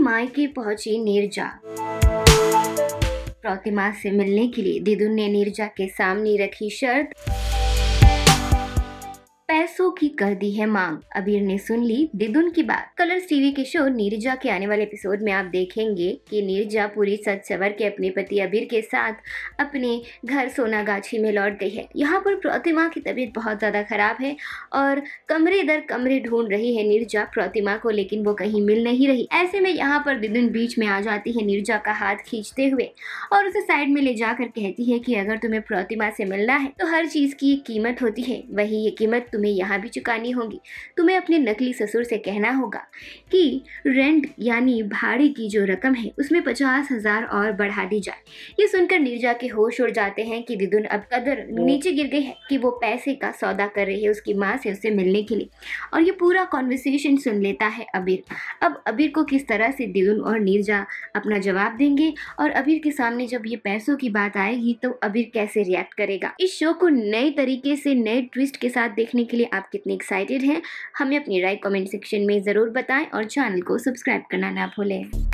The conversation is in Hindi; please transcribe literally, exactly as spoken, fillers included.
मायके पहुंची नीरजा। प्रतिमा से मिलने के लिए दिदुन ने नीरजा के सामने रखी शर्त, पैसों की कर दी है मांग। अबीर ने सुन ली दिदुन की बात। कलर्स टीवी के शो नीरजा के आने वाले एपिसोड में आप देखेंगे कि नीरजा पूरी सज सवर के अपने पति अबीर के साथ अपने घर सोनागाछी में लौट गई है। यहाँ पर प्रतिमा की तबीयत बहुत ज्यादा खराब है और कमरे दर कमरे ढूंढ रही है नीरजा प्रतिमा को, लेकिन वो कहीं मिल नहीं रही। ऐसे में यहाँ पर दिदुन बीच में आ जाती है नीरजा का हाथ खींचते हुए और उसे साइड में ले जाकर कहती है कि अगर तुम्हें प्रतिमा से मिलना है तो हर चीज की एक कीमत होती है, वही ये कीमत तुम्हें यहाँ भी चुकानी होगी। तुम्हें अपने नकली ससुर से कहना होगा कि रेंट यानी भाड़े की जो रकम है उसमें पचास हजार और बढ़ा दी जाए। ये सुनकर नीरजा के होश उड़ जाते हैं कि दिदुन अब कदर नीचे गिर गई है कि वो पैसे का सौदा कर रही है उसकी माँ से उससे मिलने के लिए। और ये पूरा कॉन्वर्सेशन सुन लेता है अबीर। अब अबीर को किस तरह से दिदुन और नीरजा अपना जवाब देंगे और अबीर के सामने जब ये पैसों की बात आएगी तो अबीर कैसे रिएक्ट करेगा। इस शो को नए तरीके से नए ट्विस्ट के साथ देखने के लिए आप कितने एक्साइटेड हैं, हमें अपनी राय कमेंट सेक्शन में ज़रूर बताएं और चैनल को सब्सक्राइब करना ना भूलें।